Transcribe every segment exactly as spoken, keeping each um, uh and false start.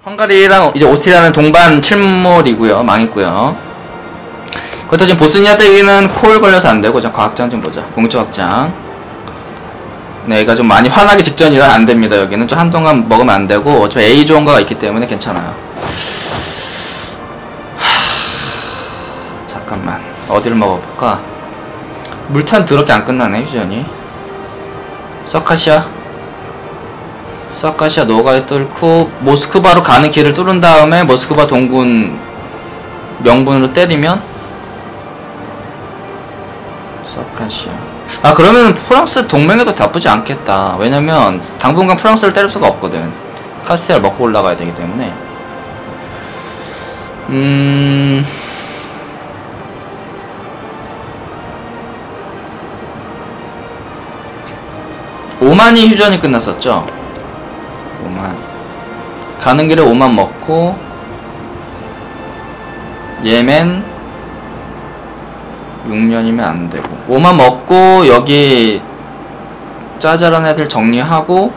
헝가리랑 이제 오스트리아는 동반 침몰이고요. 망했고요. 그것도 지금 보스니아 떼기는 콜 걸려서 안되고. 자, 과학장 좀 보자. 공조 확장. 네, 얘가 좀 많이 화나기 직전이라 안됩니다. 여기는 좀 한동안 먹으면 안되고, 어차피 A 좋은 거가 있기 때문에 괜찮아요. 하... 잠깐만, 어디를 먹어볼까? 물탄 더럽게 안 끝나네, 휴전이. 서카시아. 서카시아 노가에 뚫고 모스크바로 가는 길을 뚫은 다음에 모스크바 동군 명분으로 때리면 서카시아. 아, 그러면 프랑스 동맹에도 나쁘지 않겠다. 왜냐면 당분간 프랑스를 때릴 수가 없거든. 카스텔을 먹고 올라가야 되기 때문에. 음... 오만이 휴전이 끝났었죠. 오만. 가는 길에 오만 먹고 예멘 육 년이면 안되고 오만 먹고 여기 짜잘한 애들 정리하고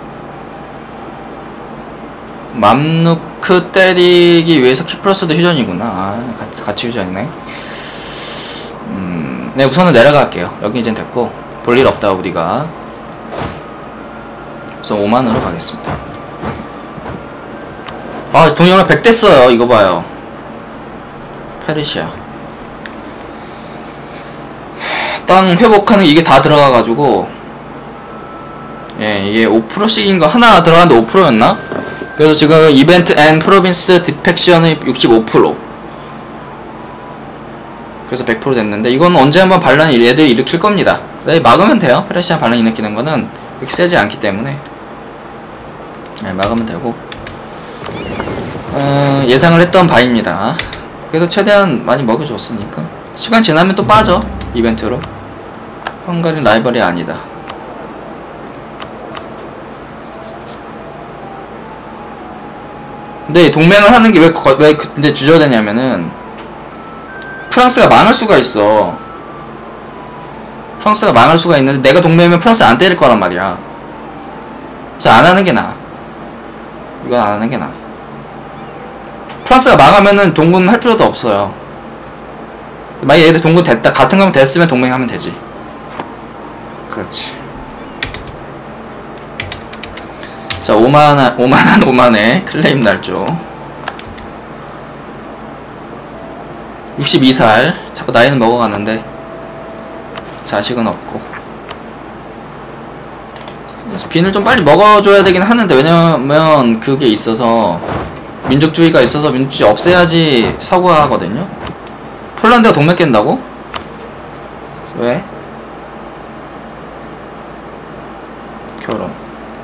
맘누크 때리기 위해서 키프러스도 휴전이구나. 아, 같이, 같이 휴전이네. 음, 네, 우선은 내려갈게요. 여기 이젠 됐고 볼일 없다 우리가. 우선 오만으로 가겠습니다. 아, 동영을 백 됐어요. 이거 봐요. 페르시아. 땅 회복하는 이게 다 들어가가지고, 예, 이게 오 퍼센트씩인가? 하나 들어가는데 오 퍼센트였나? 그래서 지금 이벤트 앤 프로빈스 디펙션의 육십오 퍼센트. 그래서 백 퍼센트 됐는데, 이건 언제 한번 반란 얘들 일으킬 겁니다. 네, 막으면 돼요. 페르시아 반란 일으키는 거는 이렇게 세지 않기 때문에. 네, 막으면 되고. 어, 예상을 했던 바입니다. 그래도 최대한 많이 먹여줬으니까. 시간 지나면 또 빠져. 이벤트로. 헝가리 라이벌이 아니다. 근데 동맹을 하는 게 왜, 왜 근데 주저되냐면은 프랑스가 망할 수가 있어. 프랑스가 망할 수가 있는데 내가 동맹이면 프랑스 안 때릴 거란 말이야. 그래서 안 하는 게 나아. 이건 안 하는 게 나아. 프랑스가 망하면은 동군 할 필요도 없어요. 만약에 얘들 동군 됐다, 같은 거면 됐으면 동맹하면 되지. 그렇지. 자, 오만한, 오만한, 오만에 클레임 날조. 육십이 살. 자꾸 나이는 먹어가는데 자식은 없고. 빈을 좀 빨리 먹어줘야 되긴 하는데, 왜냐면 그게 있어서 민족주의가 있어서 민족주의 없애야지 사고하거든요. 폴란드가 동맹 깬다고? 왜? 결혼.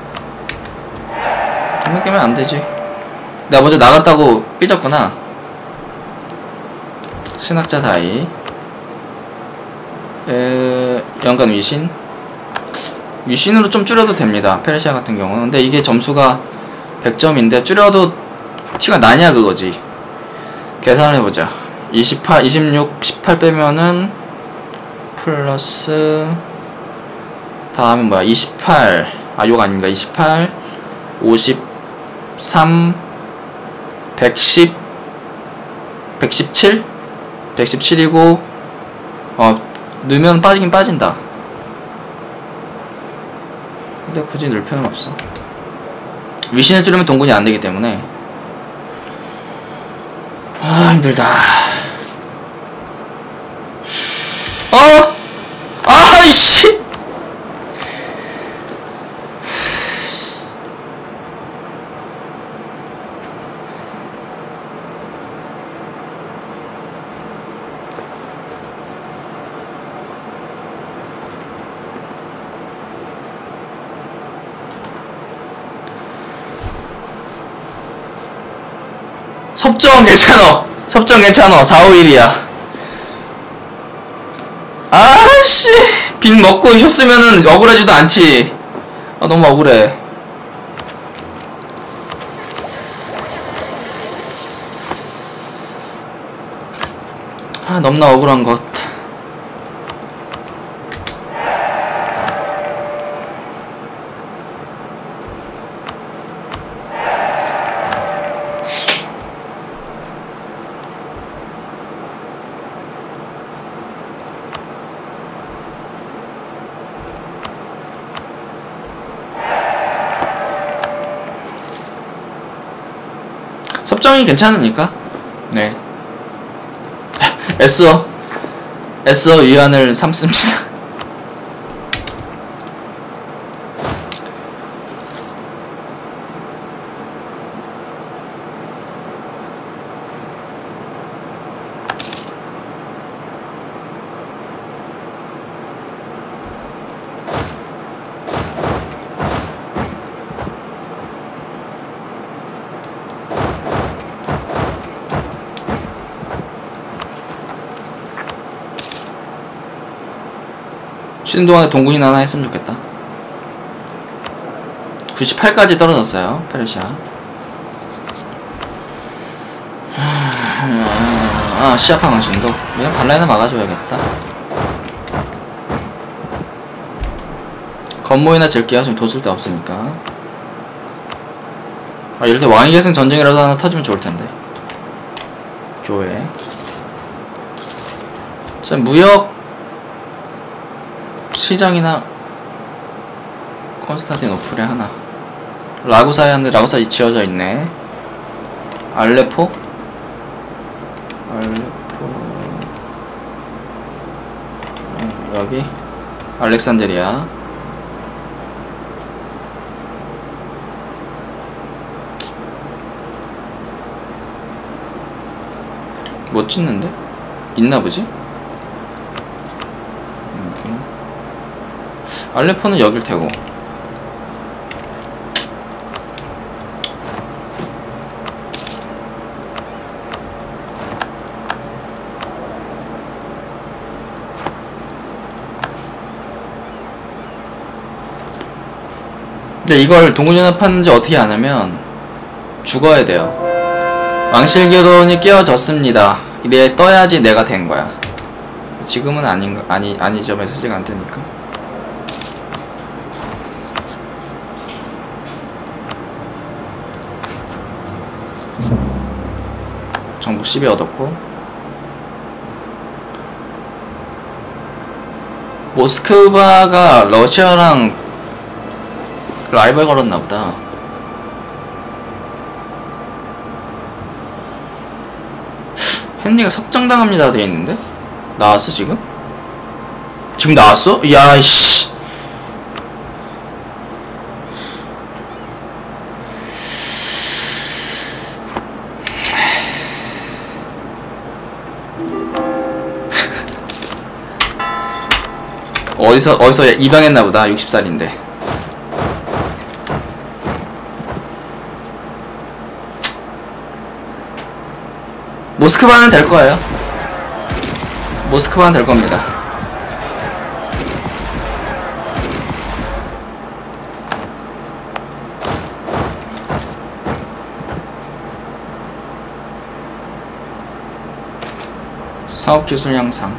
동맹 깨면 안 되지. 내가 먼저 나갔다고 삐졌구나. 신학자 다이. 에... 연간 위신. 위신으로 좀 줄여도 됩니다. 페르시아 같은 경우는. 근데 이게 점수가 백 점인데 줄여도 티가 나냐 그거지. 계산을 해보자. 이십팔, 이십육, 십팔 빼면은 플러스 다음에 뭐야, 이십팔. 아, 요거 아닙니다. 이십팔, 오십삼, 백십, 백십칠? 백십칠이고 어, 넣으면 빠지긴 빠진다. 근데 굳이 넣을 필요는 없어. 위신을 줄이면 동군이 안 되기 때문에. 아, 힘들다. 어? 아이씨! 섭정 괜찮어. 섭정 괜찮어. 사, 오 일이야. 아씨, 빈 먹고 쉬었으면은 억울하지도 않지. 아, 너무 억울해. 아, 너무나 억울한 것. 협정이 괜찮으니까. 네. 애써 애써 위안을 삼습니다. 쉬는 동안에 동군이나 하나 했으면 좋겠다. 구십팔까지 떨어졌어요, 페르시아. 아, 시아파 강신도. 그냥 발라이나 막아줘야겠다. 건모이나 질게요. 지금 돈 쓸 데 없으니까. 아, 이럴 때 왕위 계승 전쟁이라도 하나 터지면 좋을 텐데. 교회. 자, 무역 시장이나 콘스탄티노플에 하나. 라구사에 한데 라구사 지어져 있네. 알레포? 알레포. 어, 여기 알렉산드리아. 못 짓는데? 있나보지? 알레포는 여길 테고. 근데 이걸 동군연합하는지 어떻게 하냐면 죽어야 돼요. 왕실결혼이 깨어졌습니다. 이래 떠야지 내가 된 거야. 지금은 아닌가, 아니, 아니죠. 메시지가 안 뜨니까. 정복 십이 얻었고. 모스크바가 러시아랑 라이벌 걸었나보다. 헨리가 석장당합니다 돼있는데? 나왔어 지금? 지금 나왔어? 야이씨. 어디서 어디서 입양했나보다. 육십 살인데. 모스크바는 될 거예요. 모스크바는 될 겁니다. 사업 기술 향상.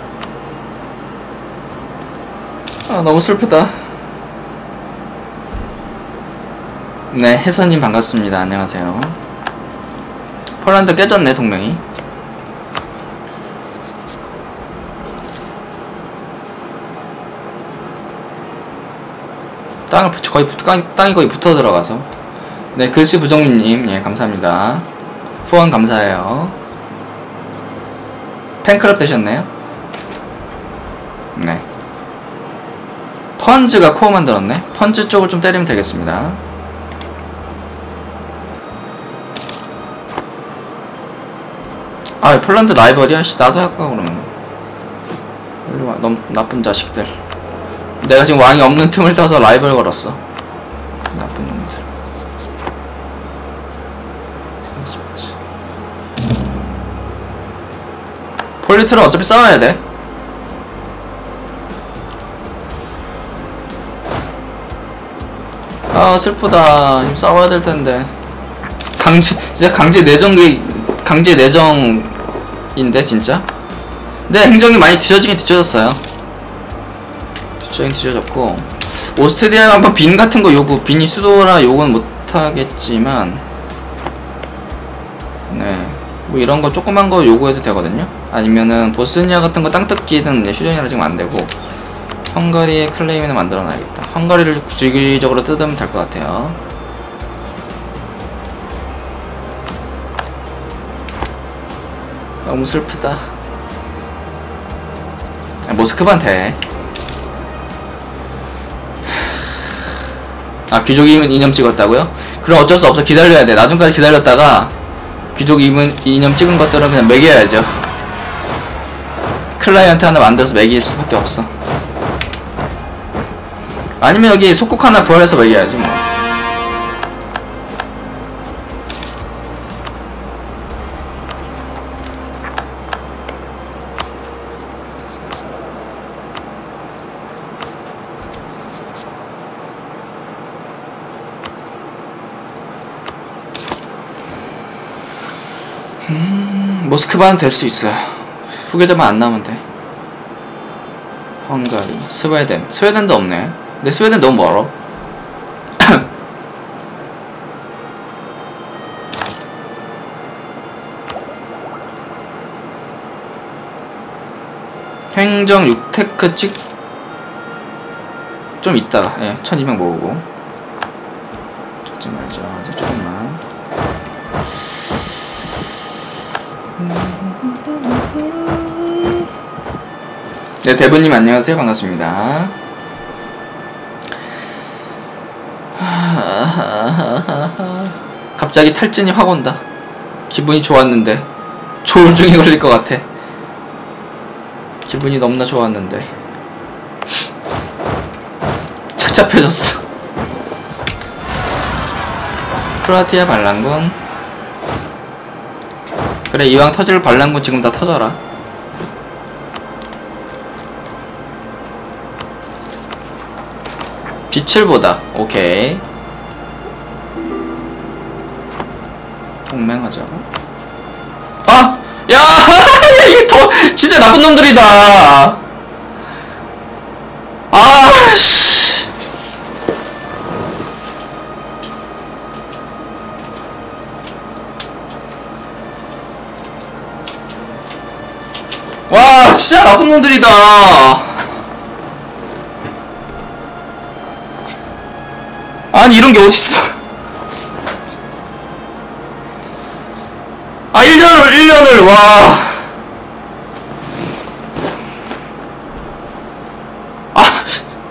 아, 너무 슬프다. 네, 혜선님 반갑습니다. 안녕하세요. 폴란드 깨졌네, 동맹이. 땅을 붙, 거의 붙, 땅이 거의 붙어 들어가서. 네, 글씨 부정민님, 예, 감사합니다. 후원 감사해요. 팬클럽 되셨네요? 네. 펀즈가 코어 만들었네? 펀즈 쪽을 좀 때리면 되겠습니다. 아, 폴란드 라이벌이야? 씨, 나도 할까, 그러면. 일로 와, 너무 나쁜 자식들. 내가 지금 왕이 없는 틈을 타서 라이벌 걸었어. 나쁜 놈들. 폴리트는 어차피 싸워야 돼. 아, 슬프다. 지금 싸워야 될 텐데. 강제, 진짜 강제 내정기, 강제 내정인데, 진짜? 근데 행정이 많이 뒤져지긴 뒤져졌어요. 뒤져진 뒤져졌고. 오스트리아가 한번 빈 같은 거 요구, 빈이 수도라 요구는 못하겠지만, 네. 뭐 이런 거 조그만 거 요구해도 되거든요? 아니면은, 보스니아 같은 거 땅 뜯기는 휴전이라 지금 안 되고, 헝가리의 클레임을 만들어 놔야겠다. 헝가리를 주기적으로 뜯으면 될 것 같아요. 너무 슬프다. 모스크바한테. 아, 귀족 이념 찍었다고요? 그럼 어쩔 수 없어. 기다려야 돼. 나중까지 기다렸다가 귀족 이념 찍은 것들은 그냥 매겨야죠. 클라이언트 하나 만들어서 매길 수밖에 없어. 아니면 여기 속국 하나 부활해서 매겨야지 뭐. 음, 모스크바는 될 수 있어요. 후계자만 안 나오면 돼. 헝가리, 스웨덴. 스웨덴도 없네. 근데 스웨덴 너무 멀어. 행정 육 테크 찍, 좀 있다가, 예, 천이백 모으고. 찍지 말자. 이제 조금만. 네, 대부님 안녕하세요. 반갑습니다. 갑자기 탈진이 확 온다. 기분이 좋았는데 조울증에 걸릴 것 같아. 기분이 너무나 좋았는데 착잡해졌어. 크로아티아 반란군. 그래, 이왕 터질 반란군 지금 다 터져라. 빛을 보다. 오케이. 동맹하자고. 아! 야! 이게 더 진짜 나쁜 놈들이다. 아, 씨. 와, 진짜 나쁜 놈들이다. 아니, 이런 게 어딨어. 아, 일 년을, 일 년을, 와. 아.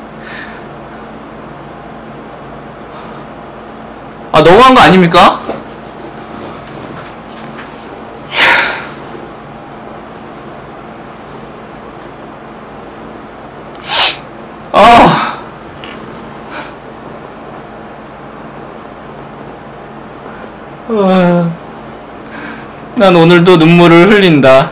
아, 너무한 거 아닙니까? 아. 난 오늘도 눈물을 흘린다.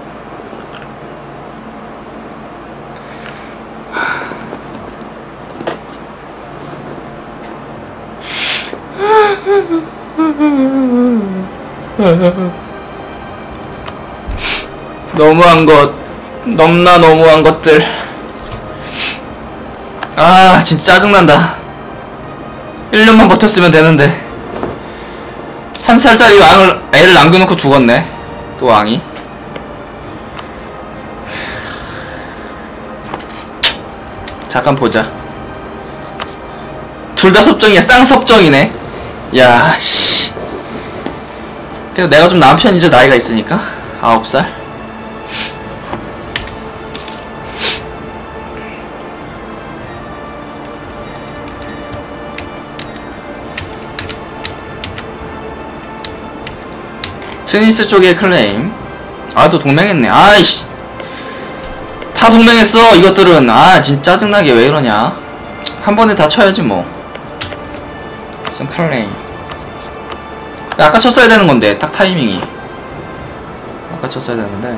너무한 것, 넘나 너무한 것들. 아, 진짜 짜증난다. 일 년만 버텼으면 되는데. 한 살짜리 왕을, 애를 남겨놓고 죽었네. 또 왕이. 잠깐 보자. 둘 다 섭정이야. 쌍섭정이네. 야, 씨. 그래도 내가 좀 나은 편이죠. 나이가 있으니까. 아홉 살. 트니스 쪽의 클레임. 아, 또 동맹했네. 아이씨. 다 동맹했어, 이것들은. 아, 진짜 짜증나게 왜 이러냐. 한 번에 다 쳐야지, 뭐. 무슨 클레임. 아까 쳤어야 되는 건데, 딱 타이밍이. 아까 쳤어야 되는데.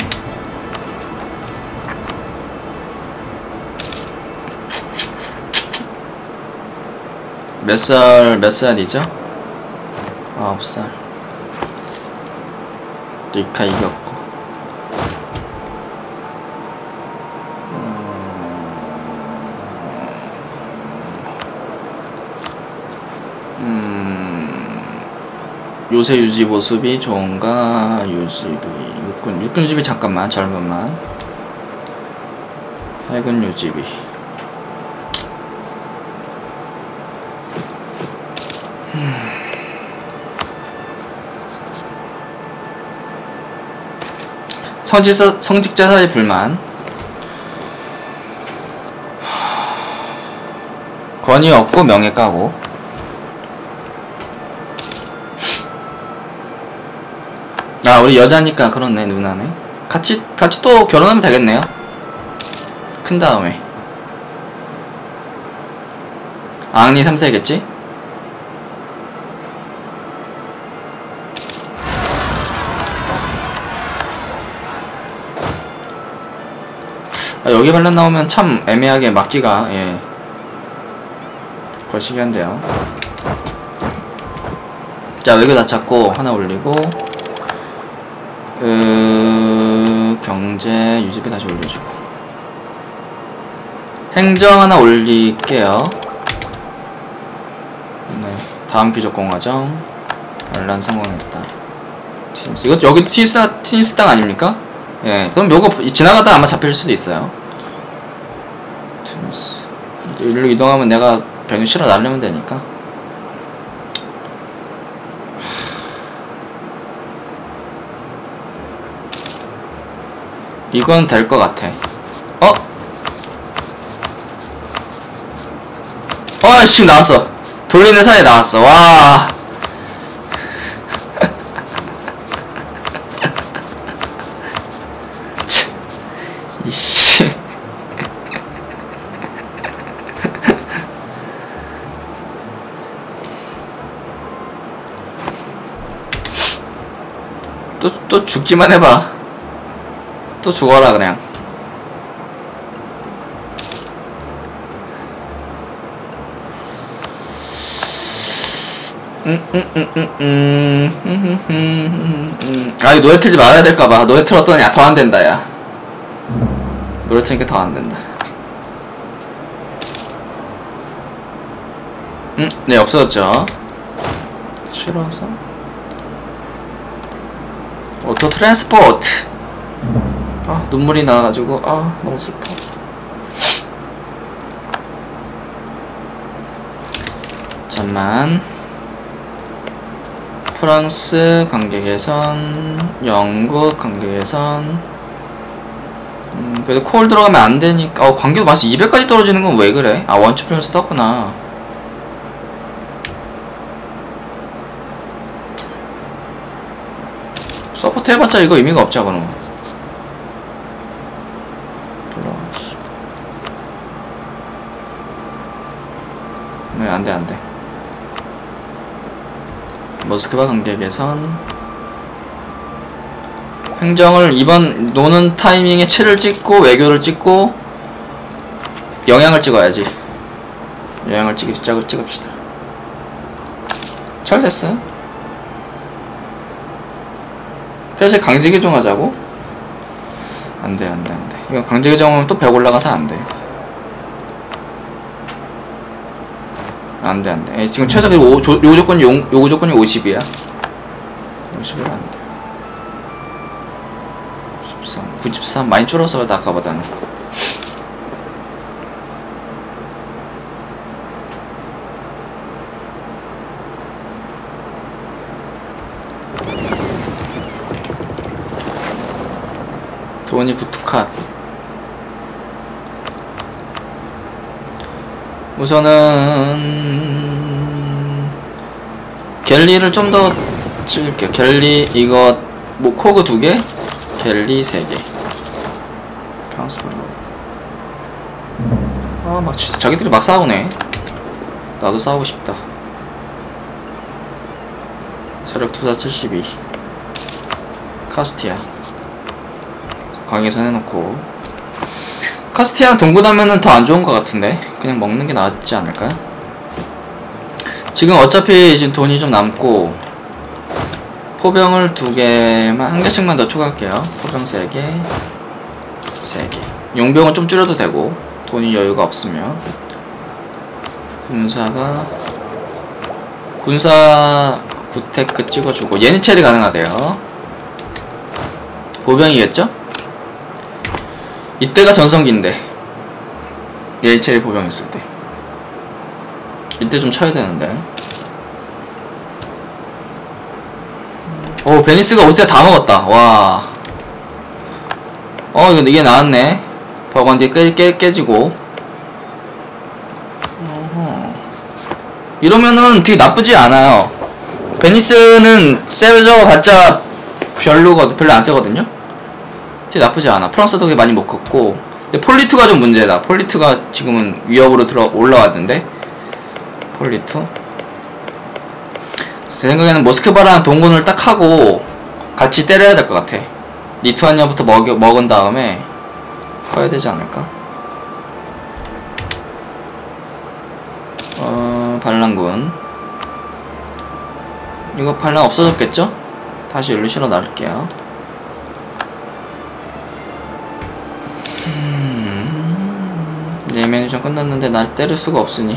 몇 살, 몇 살이죠? 아홉 살. 리카 이겼고. 음, 요새 유지 모습이 좋은가? 유지비 육군 육군 유지비 잠깐만 젊은만. 해군 유지비. 성직자, 성직자 사이 불만. 권위 없고 명예 까고. 아, 우리 여자니까 그렇네. 누나네. 같이 같이 또 결혼하면 되겠네요. 큰 다음에. 앙리 삼 세겠지? 아, 여기 반란 나오면 참 애매하게 막기가, 예, 거시기 한데요. 자, 외교 다 찾고 하나 올리고, 그 경제 유지비 다시 올려주고, 행정 하나 올릴게요. 네, 다음 귀족공 과정 반란 성공했다. 티니스, 이것 여기 티니스 티니스 땅 아닙니까? 예, 그럼 요거 지나가다 아마 잡힐 수도 있어요. 티니스 일로 이동하면 내가 병력 실어 날리면 되니까. 이건 될 것 같아. 어? 어, 지금 나왔어. 돌리는 사이에 나왔어. 와. 이씨. 또, 또 죽기만 해봐. 또 죽어라 그냥. 아, 이 노래 틀지 말아야 될까봐. 노래 틀었더니 더 안 된다, 야. 노래 트니까 더 안 된다. 음, 네, 없어졌죠. 싫어서. 오토 트랜스포트. 아, 눈물이 나가지고, 아, 너무 슬퍼. 잠만. 프랑스 관계 개선, 영국 관계 개선. 음, 그래도 콜 들어가면 안 되니까. 어, 관계도 마치 이백까지 떨어지는 건 왜 그래? 아, 원추 필면서 떴구나. 서포트 해봤자 이거 의미가 없죠, 그럼. 네, 안 돼, 안 돼. 모스크바 관계 개선. 행정을 이번 노는 타이밍에 칠을 찍고 외교를 찍고 영향을 찍어야지. 영향을 찍, 찍, 찍읍시다. 잘 됐어요. 사실 강제 개정하자고? 안돼, 안돼, 안돼. 이거 강제 개정하면 또 백 올라가서 안돼. 안돼, 안돼. 지금 최저 요, 요 조건이 요, 요 조건이 오십이야. 오십은 안돼. 구십삼, 구십삼 많이 줄었어, 아까보다는. 돈이 부투캅. 우선은 갤리를 좀 더 찍을게요. 갤리 이거 뭐 코그 두 개, 갤리 세 개. 프랑스 말로. 아, 막 진짜 자기들이 막 싸우네. 나도 싸우고 싶다. 세력 투사 칠십이. 카스티아. 강의선 해놓고. 카스티아는 동구나면은 더 안 좋은 것 같은데 그냥 먹는 게 낫지 않을까요? 지금 어차피 지금 돈이 좀 남고 포병을 두 개만 한 개씩만 더 추가할게요. 포병 세 개, 세 개. 용병은 좀 줄여도 되고 돈이 여유가 없으면. 군사가 군사 구테크 찍어주고 예니첼이 가능하대요. 보병이겠죠? 이때가 전성기인데 예니첼이 보병 있을 때 이때 좀 쳐야 되는데. 오, 베니스가 오스트리아 다 먹었다. 와, 어 이거 이게 나왔네. 버건디 깨, 깨, 깨지고. 어허. 이러면은 되게 나쁘지 않아요. 베니스는 세져 봤자 별로가 별로 안 세거든요. 되게 나쁘지 않아. 프랑스도 되게 많이 못 컸고. 근데 폴리투가 좀 문제다. 폴리투가 지금은 위협으로 들어 올라왔는데. 폴리투. 제 생각에는 모스크바랑 동군을 딱 하고 같이 때려야 될 것 같아. 리투아니아부터 먹, 먹은 다음에 커야 되지 않을까? 어, 반란군. 이거 반란 없어졌겠죠? 다시 일로 실어 놔둘게요. 음, 이제 메뉴션 끝났는데 날 때릴 수가 없으니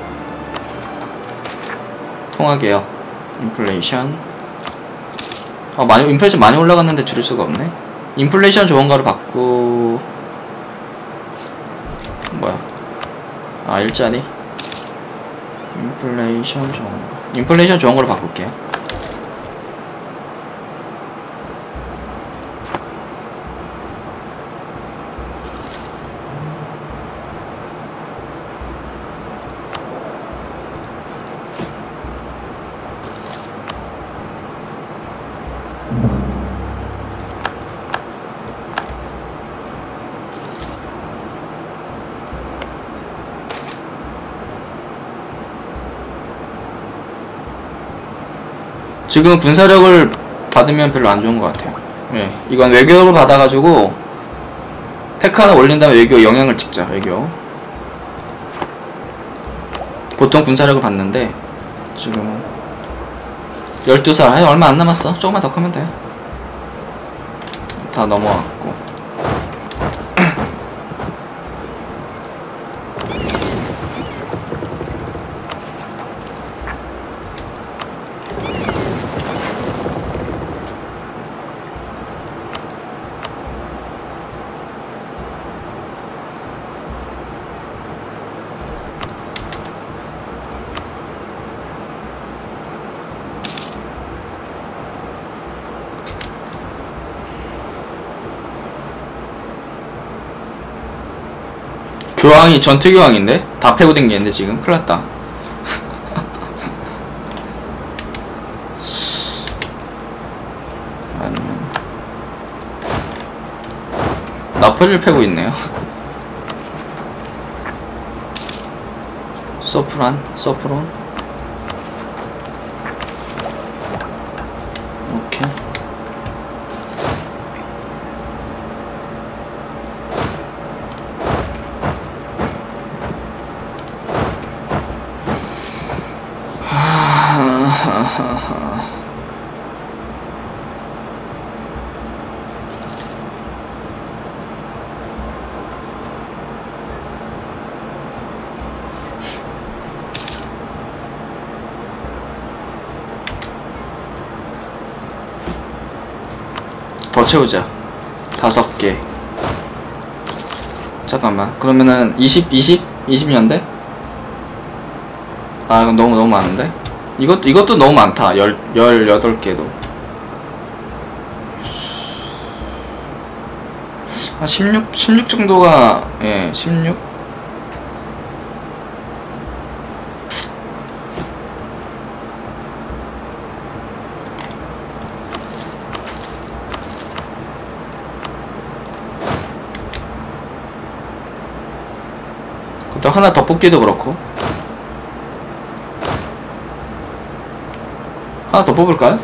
통화개혁, 인플레이션. 어, 많이, 인플레이션 많이 올라갔는데 줄일 수가 없네. 인플레이션 좋은 거로 바꾸, 뭐야. 아, 일자리. 인플레이션 좋은 거. 인플레이션 좋은 거로 바꿀게요. 지금 군사력을 받으면 별로 안 좋은 것 같아요. 예, 이건 외교를 받아가지고 테크 하나 올린 다음에 외교 영향을 찍자. 외교. 보통 군사력을 받는데 지금은 열두 살. 아니, 얼마 안 남았어. 조금만 더 크면 돼. 다 넘어왔고. 교황이 전투교황인데? 다 패고 댕기는데 지금? 큰일났다. 나폴리를 패고 있네요. 소프란? 소프론? 오케이. 더 채우자. 다섯 개. 잠깐만. 그러면은 이십, 이십? 이십 년대? 아, 이건 너무 너무 많은데? 이것도 이것도 너무 많다. 열, 열여덟 개도. 한 십육, 십육 정도가, 예, 십육? 또 하나 더 뽑기도 그렇고. 하나 더 뽑을까요?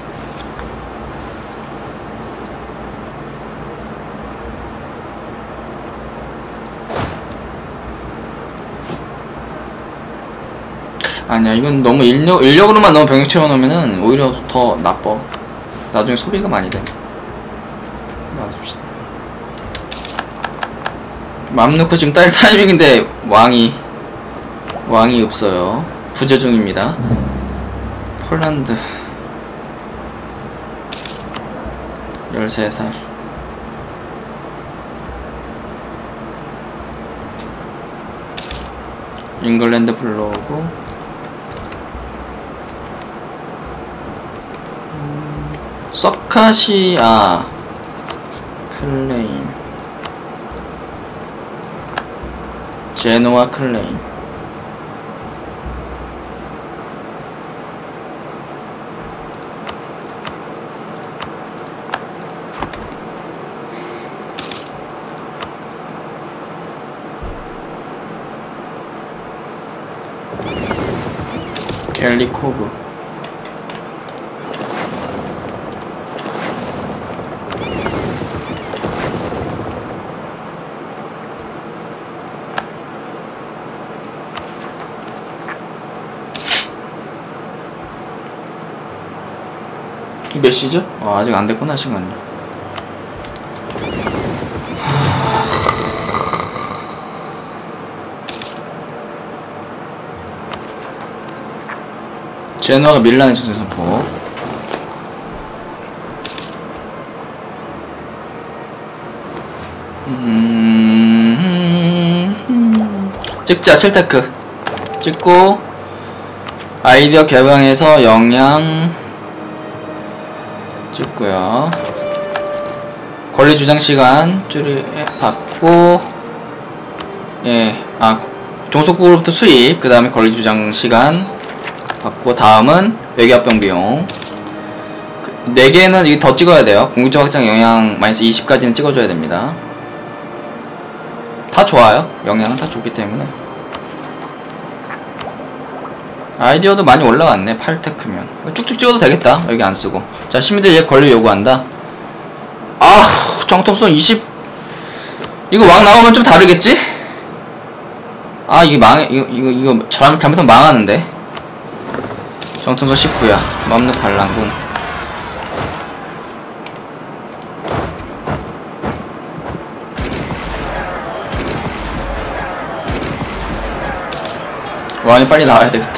아니야, 이건 너무 인력, 인력으로만 너무 병력 채워놓으면은 오히려 더 나빠. 나중에 소비가 많이 돼. 놔둡시다. 맘 놓고 지금 딸 타이밍인데 왕이 왕이 없어요. 부재 중입니다. 폴란드 열세 살. 잉글랜드 불러오고 음, 서카시아 클레임 제노아 클레임. 갤리코브. 몇 시죠? 어, 아직 안 됐구나, 시간이. 제노아가 밀란의 전세 선포. 음... 찍자, 칠 테크. 찍고, 아이디어 개방해서 영향 찍고요. 권리 주장 시간 줄이 받고, 예, 아, 종속국으로부터 수입, 그 다음에 권리 주장 시간 받고, 다음은 외교합병 비용. 네 개는 이게 더 찍어야 돼요. 공기적 확장 영향 마이너스 이십까지는 찍어줘야 됩니다. 다 좋아요. 영향은 다 좋기 때문에. 아이디어도 많이 올라갔네. 팔 테크면 쭉쭉 찍어도 되겠다. 여기 안 쓰고. 자, 시민들 얘 권리 요구한다. 아, 정통성 이십. 이거 왕 나오면 좀 다르겠지? 아, 이게 망해. 이거 이거 이거 잘하면 잘못하면 망하는데. 정통성 십구야. 맘록 반란궁. 왕이 빨리 나와야 되겠다.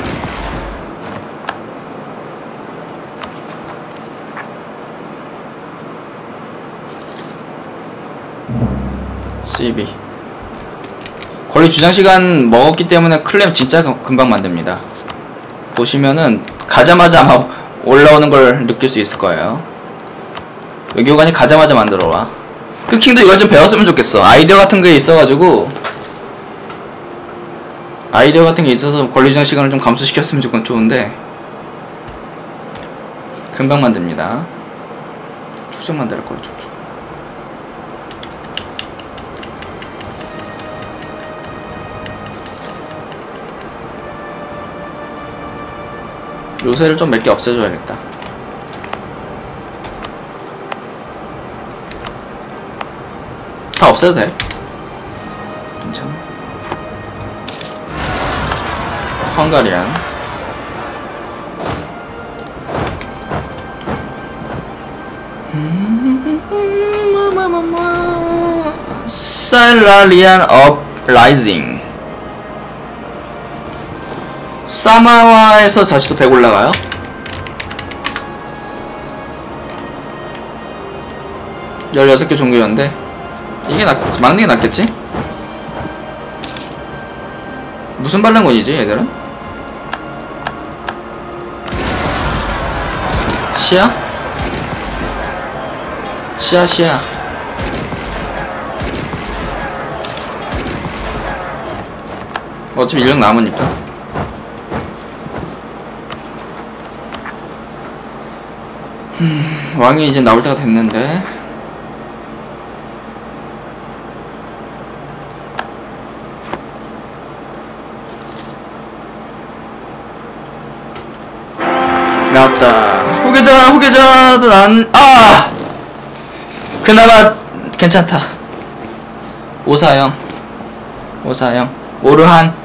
씨비 권리 주장 시간 먹었기 때문에 클램 진짜 금방 만듭니다. 보시면은 가자마자 아마 올라오는 걸 느낄 수 있을 거예요. 외교관이 가자마자 만들어와. 쿠킹도 이걸 좀 배웠으면 좋겠어. 아이디어 같은 게 있어가지고 아이디어 같은 게 있어서 권리 주장 시간을 좀 감소시켰으면 좋, 좋은데 금방 만듭니다. 추적 만들어 걸 쭉. 요새를 좀 몇 개 없애줘야겠다. 다 없애도 돼. 괜찮아. 헝가리안. 살라리안 업라이징. 사마와에서 자치도 백 올라가요? 열여섯 개 종교였는데 이게 낫, 막는 게 낫겠지? 무슨 반란군이지 얘들은? 시야? 시야 시야. 어차피 일 년 남으니까. 음, 왕이 이제 나올 때가 됐는데. 나왔다. 후계자, 후계자도 난, 아! 그나마 괜찮다. 오사영. 오사영. 오르한.